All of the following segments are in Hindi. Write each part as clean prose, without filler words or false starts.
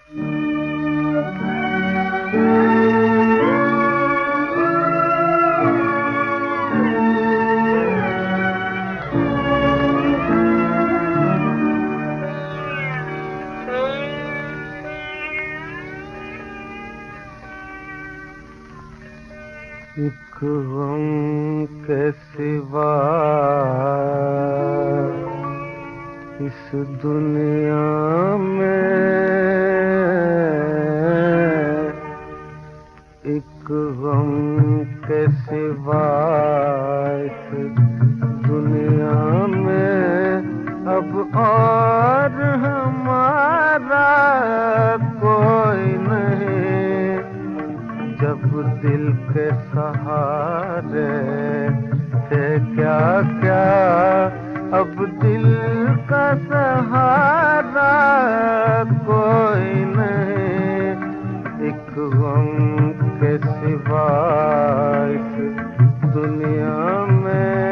एक गम के सिवा इस दुनिया में, एक गम के सिवा इस दुनिया में अब और हमारा कोई नहीं। जब दिल के सहारे थे क्या क्या, अब दिल का सहारा कोई नहीं। एक गम के सिवा इस दुनिया में।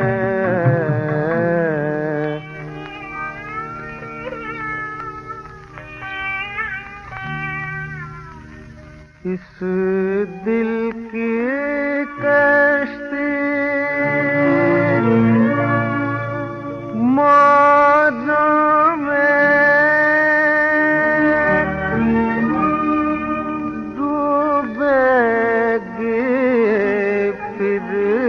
इस दिल की कश्ती मौजों में डूबेगी फिर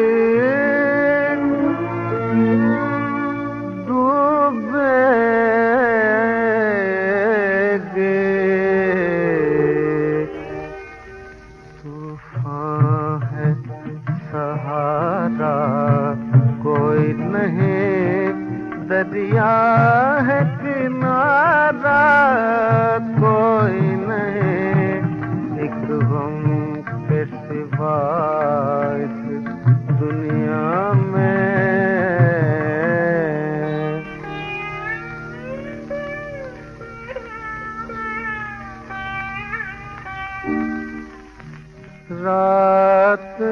डूबेगी। तूफान है सहारा कोई नहीं, दरिया है किनारा कोई नहीं। एक गम के सिवा इस दुनिया में। रात